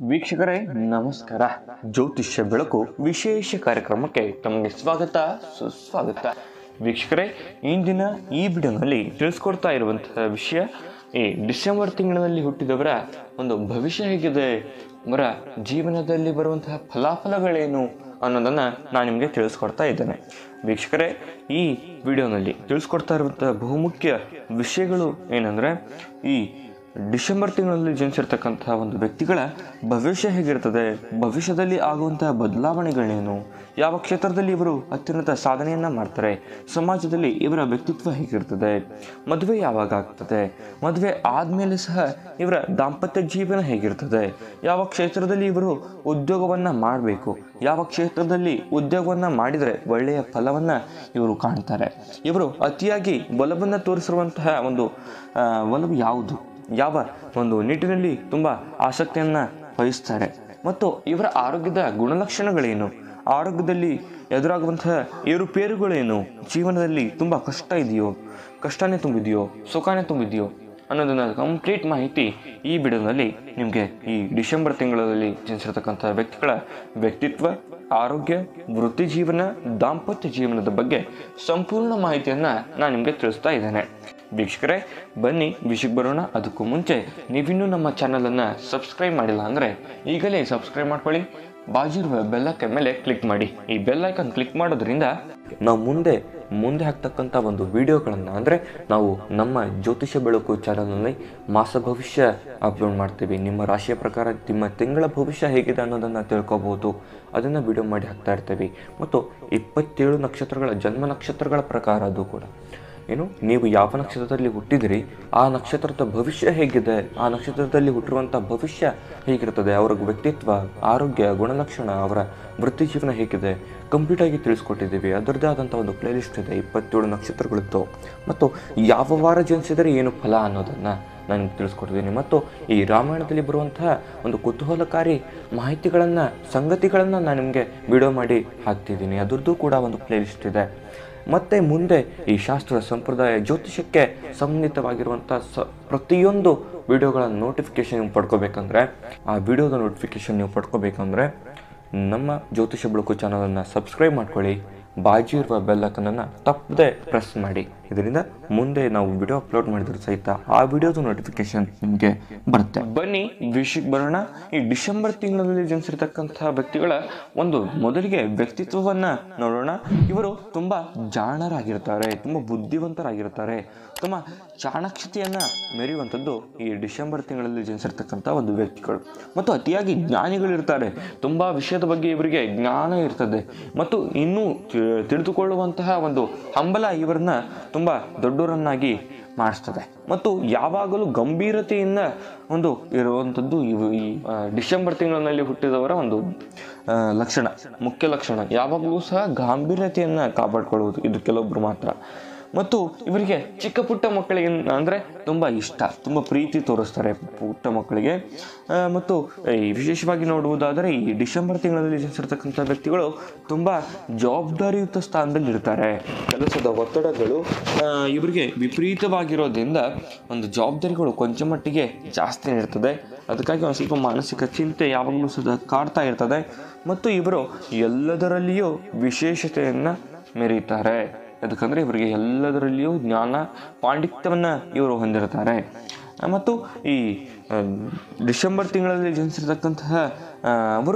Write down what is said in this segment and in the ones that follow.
ವೀಕ್ಷಕರೇ ನಮಸ್ಕಾರ. ಜ್ಯೋತಿಷ್ಯ ಬೆಳಕು ವಿಶೇಷ ಕಾರ್ಯಕ್ರಮಕ್ಕೆ ತಮಗೆ ಸ್ವಾಗತ ಸುಸ್ವಾಗತ. ವೀಕ್ಷಕರೇ, ಇಂದಿನ ಈ ವಿಡಿಯೋನಲ್ಲಿ ತಿಳಿಸ್ಕೊಡ್ತಾ ಇರುವಂತಹ ವಿಷಯ ಈ ಡಿಸೆಂಬರ್ ತಿಂಗಳಲ್ಲಿ ಹುಟ್ಟಿದವರ ಒಂದು ಭವಿಷ್ಯ ಹೇಗಿದೆ, ಅವರ ಜೀವನದಲ್ಲಿ ಬರುವಂತಹ ಫಲಾಫಲಗಳೇನು ಅನ್ನೋದನ್ನು ನಾನು ನಿಮಗೆ ತಿಳಿಸ್ಕೊಡ್ತಾ ಇದ್ದೇನೆ. ವೀಕ್ಷಕರೇ, ಈ ವಿಡಿಯೋನಲ್ಲಿ ತಿಳಿಸ್ಕೊಡ್ತಾ ಇರುವಂತಹ ಬಹುಮುಖ್ಯ ವಿಷಯಗಳು ಏನಂದರೆ, ಈ ಡಿಸೆಂಬರ್ ತಿಂಗಳಲ್ಲಿ ಜನಿಸಿರ್ತಕ್ಕಂತಹ ಒಂದು ವ್ಯಕ್ತಿಗಳ ಭವಿಷ್ಯ ಹೇಗಿರ್ತದೆ, ಭವಿಷ್ಯದಲ್ಲಿ ಆಗುವಂತಹ ಬದಲಾವಣೆಗಳೇನು, ಯಾವ ಕ್ಷೇತ್ರದಲ್ಲಿ ಇವರು ಅತ್ಯುನ್ನತ ಸಾಧನೆಯನ್ನು ಮಾಡ್ತಾರೆ, ಸಮಾಜದಲ್ಲಿ ಇವರ ವ್ಯಕ್ತಿತ್ವ ಹೇಗಿರ್ತದೆ, ಮದುವೆ ಯಾವಾಗ ಆಗ್ತದೆ, ಮದುವೆ ಆದಮೇಲೆ ಸಹ ಇವರ ದಾಂಪತ್ಯ ಜೀವನ ಹೇಗಿರ್ತದೆ, ಯಾವ ಕ್ಷೇತ್ರದಲ್ಲಿ ಇವರು ಉದ್ಯೋಗವನ್ನು ಮಾಡಬೇಕು, ಯಾವ ಕ್ಷೇತ್ರದಲ್ಲಿ ಉದ್ಯೋಗವನ್ನು ಮಾಡಿದರೆ ಒಳ್ಳೆಯ ಫಲವನ್ನು ಇವರು ಕಾಣ್ತಾರೆ, ಇವರು ಅತಿಯಾಗಿ ಒಲವನ್ನು ತೋರಿಸಿರುವಂತಹ ಒಂದು ಒಲವು ಯಾವುದು, ಯಾವ ಒಂದು ನಿಟ್ಟಿನಲ್ಲಿ ತುಂಬ ಆಸಕ್ತಿಯನ್ನು ವಹಿಸ್ತಾರೆ, ಮತ್ತು ಇವರ ಆರೋಗ್ಯದ ಗುಣಲಕ್ಷಣಗಳೇನು, ಆರೋಗ್ಯದಲ್ಲಿ ಎದುರಾಗುವಂತಹ ಏರುಪೇರುಗಳೇನು, ಜೀವನದಲ್ಲಿ ತುಂಬ ಕಷ್ಟ ಇದೆಯೋ, ಕಷ್ಟನೇ ತುಂಬಿದೆಯೋ, ಸುಖನೇ ತುಂಬಿದೆಯೋ ಅನ್ನೋದನ್ನ ಕಂಪ್ಲೀಟ್ ಮಾಹಿತಿ ಈ ವಿಡಿಯೋನಲ್ಲಿ ನಿಮಗೆ ಈ ಡಿಸೆಂಬರ್ ತಿಂಗಳಲ್ಲಿ ಜನಿಸಿರ್ತಕ್ಕಂಥ ವ್ಯಕ್ತಿಗಳ ವ್ಯಕ್ತಿತ್ವ, ಆರೋಗ್ಯ, ವೃತ್ತಿ ಜೀವನ, ದಾಂಪತ್ಯ ಜೀವನದ ಬಗ್ಗೆ ಸಂಪೂರ್ಣ ಮಾಹಿತಿಯನ್ನು ನಾನು ನಿಮಗೆ ತಿಳಿಸ್ತಾ ಇದ್ದೇನೆ. ವೀಕ್ಷಕರೇ, ಬನ್ನಿ ವಿಷಯಕ್ಕೆ ಬರೋಣ. ಅದಕ್ಕೂ ಮುಂಚೆ ನೀವಿನ್ನೂ ನಮ್ಮ ಚಾನಲನ್ನು ಸಬ್ಸ್ಕ್ರೈಬ್ ಮಾಡಿಲ್ಲ ಅಂದರೆ ಈಗಲೇ ಸಬ್ಸ್ಕ್ರೈಬ್ ಮಾಡ್ಕೊಳ್ಳಿ, ಬಾಜಿರುವ ಬೆಲ್ಲೈಕನ್ ಮೇಲೆ ಕ್ಲಿಕ್ ಮಾಡಿ. ಈ ಬೆಲ್ಲೈಕನ್ ಕ್ಲಿಕ್ ಮಾಡೋದ್ರಿಂದ ನಾವು ಮುಂದೆ ಹಾಕ್ತಕ್ಕಂಥ ಒಂದು ವಿಡಿಯೋಗಳನ್ನು, ಅಂದರೆ ನಾವು ನಮ್ಮ ಜ್ಯೋತಿಷ್ಯ ಬೆಳಕು ಚಾನಲ್ನಲ್ಲಿ ಮಾಸ ಭವಿಷ್ಯ ಅಪ್ಲೋಡ್ ಮಾಡ್ತೀವಿ. ನಿಮ್ಮ ರಾಶಿಯ ಪ್ರಕಾರ ನಿಮ್ಮ ತಿಂಗಳ ಭವಿಷ್ಯ ಹೇಗಿದೆ ಅನ್ನೋದನ್ನು ತಿಳ್ಕೊಬೋದು, ಅದನ್ನು ವಿಡಿಯೋ ಮಾಡಿ ಹಾಕ್ತಾ ಇರ್ತೀವಿ. ಮತ್ತು 27 ನಕ್ಷತ್ರಗಳ ಜನ್ಮ ನಕ್ಷತ್ರಗಳ ಪ್ರಕಾರ ಅದು ಕೂಡ ನೀವು ಯಾವ ನಕ್ಷತ್ರದಲ್ಲಿ ಹುಟ್ಟಿದಿರಿ ಆ ನಕ್ಷತ್ರದ ಭವಿಷ್ಯ ಹೇಗಿದೆ, ಆ ನಕ್ಷತ್ರದಲ್ಲಿ ಹುಟ್ಟಿರುವಂಥ ಭವಿಷ್ಯ ಹೇಗಿರ್ತದೆ, ಅವರ ವ್ಯಕ್ತಿತ್ವ, ಆರೋಗ್ಯ, ಗುಣಲಕ್ಷಣ, ಅವರ ವೃತ್ತಿ ಜೀವನ ಹೇಗಿದೆ ಕಂಪ್ಲೀಟಾಗಿ ತಿಳಿಸ್ಕೊಟ್ಟಿದ್ದೀವಿ. ಅದರದ್ದೇ ಆದಂಥ ಒಂದು ಪ್ಲೇಲಿಸ್ಟ್ ಇದೆ, 27 ನಕ್ಷತ್ರಗಳಿತ್ತು. ಮತ್ತು ಯಾವ ವಾರ ಜನಿಸಿದರೆ ಏನು ಫಲ ಅನ್ನೋದನ್ನು ನಾನು ತಿಳಿಸ್ಕೊಟ್ಟಿದ್ದೀನಿ. ಮತ್ತು ಈ ರಾಮಾಯಣದಲ್ಲಿ ಬರುವಂತಹ ಒಂದು ಕುತೂಹಲಕಾರಿ ಮಾಹಿತಿಗಳನ್ನು, ಸಂಗತಿಗಳನ್ನು ನಾನು ನಿಮಗೆ ವಿಡಿಯೋ ಮಾಡಿ ಹಾಕ್ತಿದ್ದೀನಿ. ಅದರದ್ದು ಕೂಡ ಒಂದು ಪ್ಲೇಲಿಸ್ಟ್ ಇದೆ. ಮತ್ತು ಮುಂದೆ ಈ ಶಾಸ್ತ್ರ ಸಂಪ್ರದಾಯ ಜ್ಯೋತಿಷಕ್ಕೆ ಸಂಬಂಧಿತವಾಗಿರುವಂಥ ಪ್ರತಿಯೊಂದು ವಿಡಿಯೋಗಳ ನೋಟಿಫಿಕೇಷನ್ ನೀವು ಪಡ್ಕೋಬೇಕಂದ್ರೆ, ಆ ವಿಡಿಯೋದ ನೋಟಿಫಿಕೇಷನ್ ನೀವು ಪಡ್ಕೋಬೇಕಂದ್ರೆ ನಮ್ಮ ಜ್ಯೋತಿಷ ಬೆಳಕು ಚಾನಲನ್ನು ಸಬ್ಸ್ಕ್ರೈಬ್ ಮಾಡ್ಕೊಳ್ಳಿ, ಬಾಜು ಇರುವ ಬೆಲ್ಲೈಕನನ್ನು ತಪ್ಪದೆ ಪ್ರೆಸ್ ಮಾಡಿ. ಇದರಿಂದ ಮುಂದೆ ನಾವು ವಿಡಿಯೋ ಅಪ್ಲೋಡ್ ಮಾಡಿದ್ರು ಸಹಿತ ಆ ವಿಡಿಯೋದ ನೋಟಿಫಿಕೇಶನ್ ನಿಮಗೆ ಬರುತ್ತೆ. ಬನ್ನಿ ವಿಷಯಕ್ಕೆ ಬರೋಣ. ಈ ಡಿಸೆಂಬರ್ ತಿಂಗಳಲ್ಲಿ ಜನಿಸಿರ್ತಕ್ಕಂತಹ ವ್ಯಕ್ತಿಗಳ ಒಂದು ಮೊದಲಿಗೆ ವ್ಯಕ್ತಿತ್ವವನ್ನು ನೋಡೋಣ. ಇವರು ತುಂಬ ಜಾಣರಾಗಿರ್ತಾರೆ, ತುಂಬ ಬುದ್ಧಿವಂತರಾಗಿರ್ತಾರೆ, ತುಂಬ ಚಾಣಾಕ್ಷತೆಯನ್ನು ಮೆರೆಯುವಂಥದ್ದು ಈ ಡಿಸೆಂಬರ್ ತಿಂಗಳಲ್ಲಿ ಜನಿಸಿರ್ತಕ್ಕಂಥ ಒಂದು ವ್ಯಕ್ತಿಗಳು. ಮತ್ತು ಅತಿಯಾಗಿ ಜ್ಞಾನಿಗಳಿರ್ತಾರೆ, ತುಂಬ ವಿಷಯದ ಬಗ್ಗೆ ಇವರಿಗೆ ಜ್ಞಾನ ಇರ್ತದೆ, ಮತ್ತು ಇನ್ನೂ ತಿಳಿದುಕೊಳ್ಳುವಂತಹ ಒಂದು ಹಂಬಲ ಇವರನ್ನ ತುಂಬ ದೊಡ್ಡವರನ್ನಾಗಿ ಮಾಡಿಸ್ತದೆ. ಮತ್ತು ಯಾವಾಗಲೂ ಗಂಭೀರತೆಯಿಂದ ಒಂದು ಇರುವಂಥದ್ದು ಈ ಡಿಸೆಂಬರ್ ತಿಂಗಳಲ್ಲಿ ಹುಟ್ಟಿದವರ ಒಂದು ಲಕ್ಷಣ, ಮುಖ್ಯ ಲಕ್ಷಣ. ಯಾವಾಗಲೂ ಸಹ ಗಾಂಭೀರ್ಯತೆಯನ್ನು ಕಾಪಾಡಿಕೊಳ್ಳುವುದು ಇದು ಕೆಲವೊಬ್ಬರು ಮಾತ್ರ. ಮತ್ತು ಇವರಿಗೆ ಚಿಕ್ಕ ಪುಟ್ಟ ಮಕ್ಕಳಿಗೆ ಅಂದರೆ ತುಂಬ ಇಷ್ಟ, ತುಂಬ ಪ್ರೀತಿ ತೋರಿಸ್ತಾರೆ ಪುಟ್ಟ ಮಕ್ಕಳಿಗೆ. ಮತ್ತು ವಿಶೇಷವಾಗಿ ನೋಡುವುದಾದರೆ ಈ ಡಿಸೆಂಬರ್ ತಿಂಗಳಲ್ಲಿ ಜನಿಸಿರ್ತಕ್ಕಂಥ ವ್ಯಕ್ತಿಗಳು ತುಂಬ ಜವಾಬ್ದಾರಿಯುತ ಸ್ಥಾನದಲ್ಲಿ ಇರ್ತಾರೆ. ಕೆಲಸದ ಒತ್ತಡಗಳು ಇವರಿಗೆ ವಿಪರೀತವಾಗಿರೋದ್ರಿಂದ ಒಂದು ಜವಾಬ್ದಾರಿಗಳು ಕೊಂಚ ಮಟ್ಟಿಗೆ ಜಾಸ್ತಿ ಇರ್ತದೆ. ಅದಕ್ಕಾಗಿ ಒಂದು ಸ್ವಲ್ಪ ಮಾನಸಿಕ ಚಿಂತೆ ಯಾವಾಗಲೂ ಸಹ ಕಾಡ್ತಾ ಇರ್ತದೆ. ಮತ್ತು ಇವರು ಎಲ್ಲದರಲ್ಲಿಯೂ ವಿಶೇಷತೆಯನ್ನು ಮೆರೀತಾರೆ. ಯಾಕಂದರೆ ಇವರಿಗೆ ಎಲ್ಲದರಲ್ಲಿಯೂ ಜ್ಞಾನ, ಪಾಂಡಿತ್ಯವನ್ನು ಇವರು ಹೊಂದಿರ್ತಾರೆ. ಮತ್ತು ಈ ಡಿಸೆಂಬರ್ ತಿಂಗಳಲ್ಲಿ ಜನಿಸಿರ್ತಕ್ಕಂತಹ ಅವರು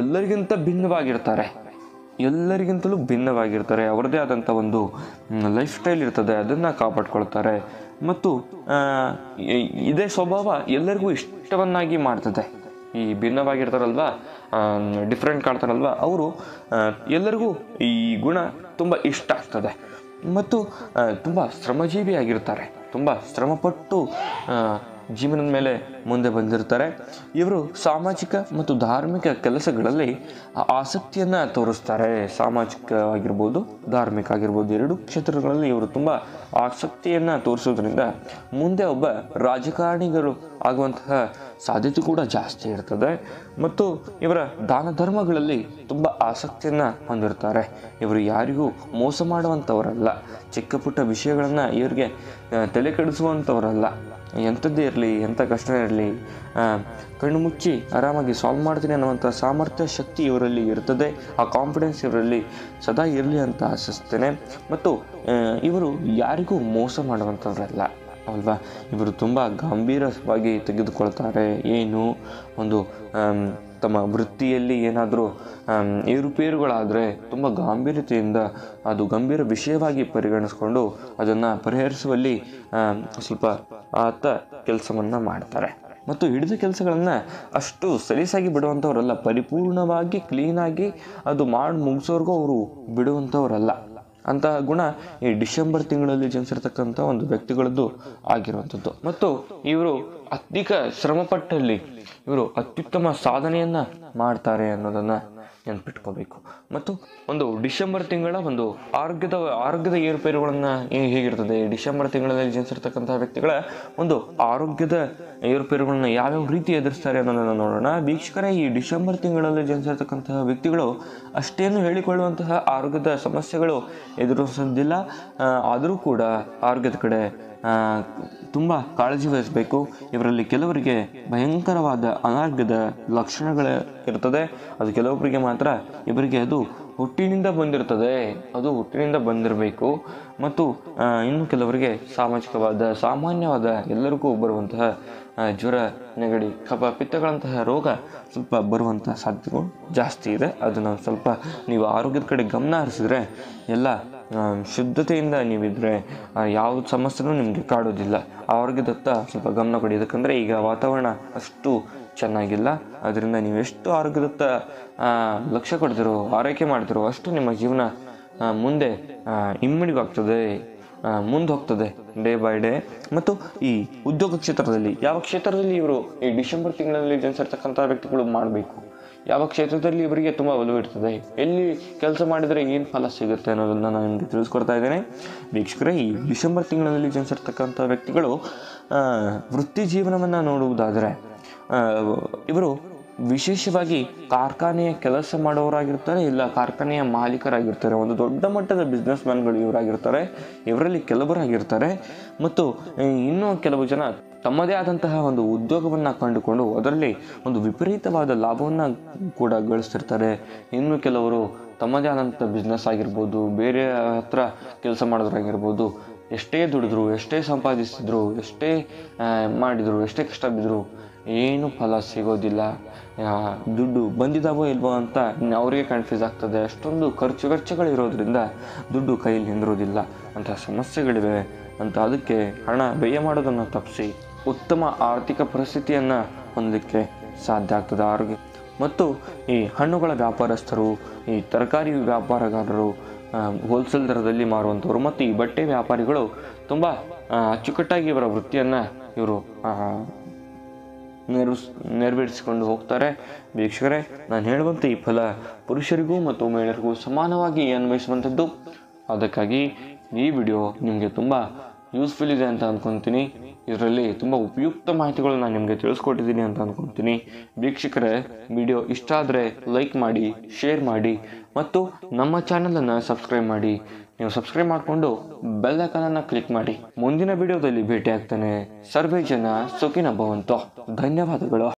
ಎಲ್ಲರಿಗಿಂತಲೂ ಭಿನ್ನವಾಗಿರ್ತಾರೆ. ಅವರದೇ ಆದಂಥ ಒಂದು ಲೈಫ್ ಸ್ಟೈಲ್ ಇರ್ತದೆ, ಅದನ್ನು ಕಾಪಾಡ್ಕೊಳ್ತಾರೆ. ಮತ್ತು ಇದೇ ಸ್ವಭಾವ ಎಲ್ಲರಿಗೂ ಇಷ್ಟವನ್ನಾಗಿ ಮಾಡ್ತದೆ. ಈ ಭಿನ್ನವಾಗಿರ್ತಾರಲ್ವ, ಡಿಫ್ರೆಂಟ್ ಕಾಣ್ತಾರಲ್ವ, ಅವರು ಎಲ್ಲರಿಗೂ ಈ ಗುಣ ತುಂಬ ಇಷ್ಟ ಆಗ್ತದೆ. ಮತ್ತು ತುಂಬ ಶ್ರಮಜೀವಿಯಾಗಿರ್ತಾರೆ, ತುಂಬ ಶ್ರಮಪಟ್ಟು ಜೀವನದ ಮೇಲೆ ಮುಂದೆ ಬಂದಿರ್ತಾರೆ. ಇವರು ಸಾಮಾಜಿಕ ಮತ್ತು ಧಾರ್ಮಿಕ ಕೆಲಸಗಳಲ್ಲಿ ಆಸಕ್ತಿಯನ್ನು ತೋರಿಸ್ತಾರೆ. ಸಾಮಾಜಿಕವಾಗಿರ್ಬೋದು, ಧಾರ್ಮಿಕ ಆಗಿರ್ಬೋದು, ಎರಡೂ ಕ್ಷೇತ್ರಗಳಲ್ಲಿ ಇವರು ತುಂಬ ಆಸಕ್ತಿಯನ್ನು ತೋರಿಸೋದ್ರಿಂದ ಮುಂದೆ ಒಬ್ಬ ರಾಜಕಾರಣಿಗಳು ಆಗುವಂತಹ ಸಾಧ್ಯತೆ ಕೂಡ ಜಾಸ್ತಿ ಇರ್ತದೆ. ಮತ್ತು ಇವರ ದಾನ ಧರ್ಮಗಳಲ್ಲಿ ತುಂಬ ಆಸಕ್ತಿಯನ್ನು ಹೊಂದಿರ್ತಾರೆ. ಇವರು ಯಾರಿಗೂ ಮೋಸ ಮಾಡುವಂಥವರಲ್ಲ. ಚಿಕ್ಕ ಪುಟ್ಟ ವಿಷಯಗಳನ್ನು ಇವರಿಗೆ ತಲೆ ಕೆಡಿಸುವಂಥವರಲ್ಲ. ಎಂಥದ್ದೇ ಇರಲಿ, ಎಂಥ ಕಷ್ಟ ಇರಲಿ, ಕಣ್ಣು ಮುಚ್ಚಿ ಆರಾಮಾಗಿ ಸಾಲ್ವ್ ಮಾಡ್ತೀನಿ ಅನ್ನುವಂಥ ಸಾಮರ್ಥ್ಯ ಶಕ್ತಿ ಇವರಲ್ಲಿ ಇರ್ತದೆ. ಆ ಕಾನ್ಫಿಡೆನ್ಸ್ ಇವರಲ್ಲಿ ಸದಾ ಇರಲಿ ಅಂತ ಆಶಿಸ್ತೇನೆ. ಮತ್ತು ಇವರು ಯಾರಿಗೂ ಮೋಸ ಮಾಡುವಂಥವ್ರಲ್ಲ ಅಲ್ವಾ. ಇವರು ತುಂಬ ಗಂಭೀರವಾಗಿ ತೆಗೆದುಕೊಳ್ತಾರೆ. ಏನು ಒಂದು ತಮ್ಮ ವೃತ್ತಿಯಲ್ಲಿ ಏನಾದರೂ ಏರುಪೇರುಗಳಾದರೆ ತುಂಬ ಗಾಂಭೀರ್ಯತೆಯಿಂದ ಅದು ಗಂಭೀರ ವಿಷಯವಾಗಿ ಪರಿಗಣಿಸ್ಕೊಂಡು ಅದನ್ನು ಪರಿಹರಿಸುವಲ್ಲಿ ಸ್ವಲ್ಪ ಆತ ಕೆಲಸವನ್ನು ಮಾಡ್ತಾರೆ. ಮತ್ತು ಹಿಡಿದ ಕೆಲಸಗಳನ್ನು ಅಷ್ಟು ಸಲೀಸಾಗಿ ಬಿಡುವಂಥವರಲ್ಲ. ಪರಿಪೂರ್ಣವಾಗಿ ಕ್ಲೀನಾಗಿ ಅದು ಮಾಡಿ ಮುಗಿಸೋರ್ಗೂ ಅವರು ಬಿಡುವಂಥವರಲ್ಲ. ಅಂತಹ ಗುಣ ಈ ಡಿಸೆಂಬರ್ ತಿಂಗಳಲ್ಲಿ ಜನಿಸಿರ್ತಕ್ಕಂಥ ಒಂದು ವ್ಯಕ್ತಿಗಳದ್ದು ಆಗಿರುವಂಥದ್ದು. ಮತ್ತು ಇವರು ಅಧಿಕ ಶ್ರಮಪಟ್ಟಲ್ಲಿ ಇವರು ಅತ್ಯುತ್ತಮ ಸಾಧನೆಯನ್ನು ಮಾಡ್ತಾರೆ ಅನ್ನೋದನ್ನು ನೆನ್ಪಿಟ್ಕೋಬೇಕು. ಮತ್ತು ಒಂದು ಡಿಸೆಂಬರ್ ತಿಂಗಳ ಒಂದು ಆರೋಗ್ಯದ ಏರುಪೇರುಗಳನ್ನು ಹೇಗಿರ್ತದೆ, ಡಿಸೆಂಬರ್ ತಿಂಗಳಲ್ಲಿ ಜನಿಸಿರ್ತಕ್ಕಂಥ ವ್ಯಕ್ತಿಗಳ ಒಂದು ಆರೋಗ್ಯದ ಏರುಪೇರುಗಳನ್ನ ಯಾವ್ಯಾವ ರೀತಿ ಎದುರಿಸ್ತಾರೆ ಅನ್ನೋದನ್ನು ನೋಡೋಣ. ವೀಕ್ಷಕರೇ, ಈ ಡಿಸೆಂಬರ್ ತಿಂಗಳಲ್ಲಿ ಜನಿಸಿರ್ತಕ್ಕಂತಹ ವ್ಯಕ್ತಿಗಳು ಅಷ್ಟೇನು ಹೇಳಿಕೊಳ್ಳುವಂತಹ ಆರೋಗ್ಯದ ಸಮಸ್ಯೆಗಳು ಎದುರಿಸೋದಿಲ್ಲ. ಆದರೂ ಕೂಡ ಆರೋಗ್ಯದ ಕಡೆ ತುಂಬ ಕಾಳಜಿ ವಹಿಸಬೇಕು. ಇವರಲ್ಲಿ ಕೆಲವರಿಗೆ ಭಯಂಕರವಾದ ಅನಾರೋಗ್ಯದ ಲಕ್ಷಣಗಳು ಇರ್ತದೆ. ಅದು ಕೆಲವೊಬ್ಬರಿಗೆ ಮಾತ್ರ, ಇವರಿಗೆ ಅದು ಹುಟ್ಟಿನಿಂದ ಬಂದಿರಬೇಕು. ಮತ್ತು ಇನ್ನು ಕೆಲವರಿಗೆ ಸಾಮಾನ್ಯವಾದ ಎಲ್ಲರಿಗೂ ಬರುವಂತಹ ಜ್ವರ, ನೆಗಡಿ, ಕಫ, ಪಿತ್ತಗಳಂತಹ ರೋಗ ಸ್ವಲ್ಪ ಬರುವಂತಹ ಸಾಧ್ಯತೆಗಳು ಜಾಸ್ತಿ ಇದೆ. ಅದನ್ನು ಸ್ವಲ್ಪ ನೀವು ಆರೋಗ್ಯದ ಕಡೆ ಗಮನ ಹರಿಸಿದ್ರೆ, ಎಲ್ಲ ಶುದ್ಧತೆಯಿಂದ ನೀವಿದ್ರೆ ಯಾವ್ದು ಸಮಸ್ಯೆನೂ ನಿಮಗೆ ಕಾಡೋದಿಲ್ಲ. ಆರೋಗ್ಯದತ್ತ ಸ್ವಲ್ಪ ಗಮನ ಕೊಡಿ. ಯಾಕಂದರೆ ಈಗ ವಾತಾವರಣ ಅಷ್ಟು ಚೆನ್ನಾಗಿಲ್ಲ. ಅದರಿಂದ ನೀವು ಎಷ್ಟು ಆರೋಗ್ಯದತ್ತ ಲಕ್ಷ್ಯ ಕೊಡ್ತಿರೋ, ಆರೈಕೆ ಮಾಡ್ತಿರೋ, ಅಷ್ಟು ನಿಮ್ಮ ಜೀವನ ಮುಂದೆ ಇಮ್ಮಡಿಗಾಗ್ತದೆ, ಮುಂದೆ ಹೋಗ್ತದೆ ಡೇ ಬೈ ಡೇ. ಮತ್ತು ಈ ಉದ್ಯೋಗ ಕ್ಷೇತ್ರದಲ್ಲಿ, ಯಾವ ಕ್ಷೇತ್ರದಲ್ಲಿ ಇವರು ಈ ಡಿಸೆಂಬರ್ ತಿಂಗಳಲ್ಲಿ ಜನಿಸಿರ್ತಕ್ಕಂಥ ವ್ಯಕ್ತಿಗಳು ಮಾಡಬೇಕು, ಯಾವ ಕ್ಷೇತ್ರದಲ್ಲಿ ಇವರಿಗೆ ತುಂಬ ಒಲವು ಇರ್ತದೆ, ಎಲ್ಲಿ ಕೆಲಸ ಮಾಡಿದರೆ ಏನು ಫಲ ಸಿಗುತ್ತೆ ಅನ್ನೋದನ್ನು ನಾನು ನಿಮಗೆ ತಿಳಿಸ್ಕೊಡ್ತಾ ಇದ್ದೇನೆ. ವೀಕ್ಷಕರೇ, ಈ ಡಿಸೆಂಬರ್ ತಿಂಗಳಲ್ಲಿ ಜನಿಸಿರ್ತಕ್ಕಂಥ ವ್ಯಕ್ತಿಗಳು ವೃತ್ತಿ ಜೀವನವನ್ನು ನೋಡುವುದಾದರೆ ಇವರು ವಿಶೇಷವಾಗಿ ಕಾರ್ಖಾನೆಯ ಕೆಲಸ ಮಾಡೋರಾಗಿರ್ತಾರೆ, ಇಲ್ಲ ಕಾರ್ಖಾನೆಯ ಮಾಲೀಕರಾಗಿರ್ತಾರೆ. ಒಂದು ದೊಡ್ಡ ಮಟ್ಟದ ಬಿಸ್ನೆಸ್ ಮ್ಯಾನ್ಗಳು ಇವರಾಗಿರ್ತಾರೆ. ಇವರಲ್ಲಿ ಕೆಲವರಾಗಿರ್ತಾರೆ. ಮತ್ತು ಇನ್ನೂ ಕೆಲವು ಜನ ತಮ್ಮದೇ ಆದಂತಹ ಒಂದು ಉದ್ಯೋಗವನ್ನು ಕಂಡುಕೊಂಡು ಅದರಲ್ಲಿ ಒಂದು ವಿಪರೀತವಾದ ಲಾಭವನ್ನು ಕೂಡ ಗಳಿಸ್ತಿರ್ತಾರೆ. ಇನ್ನು ಕೆಲವರು ತಮ್ಮದೇ ಆದಂಥ ಬಿಸ್ನೆಸ್ ಆಗಿರ್ಬೋದು, ಬೇರೆ ಹತ್ರ ಕೆಲಸ ಮಾಡೋದ್ರಾಗಿರ್ಬೋದು, ಎಷ್ಟೇ ದುಡಿದ್ರು, ಎಷ್ಟೇ ಸಂಪಾದಿಸಿದ್ರು, ಎಷ್ಟೇ ಮಾಡಿದರು, ಎಷ್ಟೇ ಕಷ್ಟ ಬಿದ್ದರು ಏನು ಫಲ ಸಿಗೋದಿಲ್ಲ. ದುಡ್ಡು ಬಂದಿದ್ದಾವೋ ಇಲ್ವೋ ಅಂತ ಅವರಿಗೆ ಕನ್ಫ್ಯೂಸ್ ಆಗ್ತದೆ. ಅಷ್ಟೊಂದು ವೆಚ್ಚಗಳಿರೋದ್ರಿಂದ ದುಡ್ಡು ಕೈಯಲ್ಲಿ ನಿಂದಿರೋದಿಲ್ಲ. ಅಂತಹ ಸಮಸ್ಯೆಗಳಿವೆ ಅಂತ. ಅದಕ್ಕೆ ಹಣ ವ್ಯಯ ಮಾಡೋದನ್ನು ತಪ್ಪಿಸಿ ಉತ್ತಮ ಆರ್ಥಿಕ ಪರಿಸ್ಥಿತಿಯನ್ನು ಹೊಂದಲಿಕ್ಕೆ ಸಾಧ್ಯ ಆಗ್ತದೆ ಆರೋಗ್ಯ. ಮತ್ತು ಈ ಹಣ್ಣುಗಳ ವ್ಯಾಪಾರಸ್ಥರು, ಈ ತರಕಾರಿ ವ್ಯಾಪಾರಗಾರರು, ಹೋಲ್ಸೇಲ್ ದರದಲ್ಲಿ ಮಾರುವಂಥವ್ರು ಮತ್ತು ಈ ಬಟ್ಟೆ ವ್ಯಾಪಾರಿಗಳು ತುಂಬ ಅಚ್ಚುಕಟ್ಟಾಗಿ ಇವರ ವೃತ್ತಿಯನ್ನು ಇವರು ನೆರವೇರಿಸಿಕೊಂಡು ಹೋಗ್ತಾರೆ. ವೀಕ್ಷಕರೇ, ನಾನು ಹೇಳುವಂತೆ ಈ ಫಲ ಪುರುಷರಿಗೂ ಮತ್ತು ಮಹಿಳೆಯರಿಗೂ ಸಮಾನವಾಗಿ ಅನ್ವಯಿಸುವಂಥದ್ದು. ಅದಕ್ಕಾಗಿ ಈ ವಿಡಿಯೋ ನಿಮಗೆ ತುಂಬ ಯೂಸ್ಫುಲ್ ಇದೆ ಅಂತ ಅಂದ್ಕೊತೀನಿ. ಇದರಲ್ಲಿ ತುಂಬ ಉಪಯುಕ್ತ ಮಾಹಿತಿಗಳು ನಾನು ನಿಮಗೆ ತಿಳಿಸ್ಕೊಟ್ಟಿದ್ದೀನಿ ಅಂತ ಅಂದ್ಕೊತೀನಿ. ವೀಕ್ಷಕರೇ, ವಿಡಿಯೋ ಇಷ್ಟ ಆದರೆ ಲೈಕ್ ಮಾಡಿ, ಶೇರ್ ಮಾಡಿ ಮತ್ತು ನಮ್ಮ ಚಾನಲನ್ನು ಸಬ್ಸ್ಕ್ರೈಬ್ ಮಾಡಿ. ನೀವು ಸಬ್ಸ್ಕ್ರೈಬ್ ಮಾಡಿಕೊಂಡು ಬೆಲ್ ಐಕಾನನ್ನು ಕ್ಲಿಕ್ ಮಾಡಿ. ಮುಂದಿನ ವಿಡಿಯೋದಲ್ಲಿ ಭೇಟಿ ಆಗ್ತಾನೆ. ಸರ್ವೇ ಜನ ಸುಖಿನೋ ಭವಂತು. ಧನ್ಯವಾದಗಳು.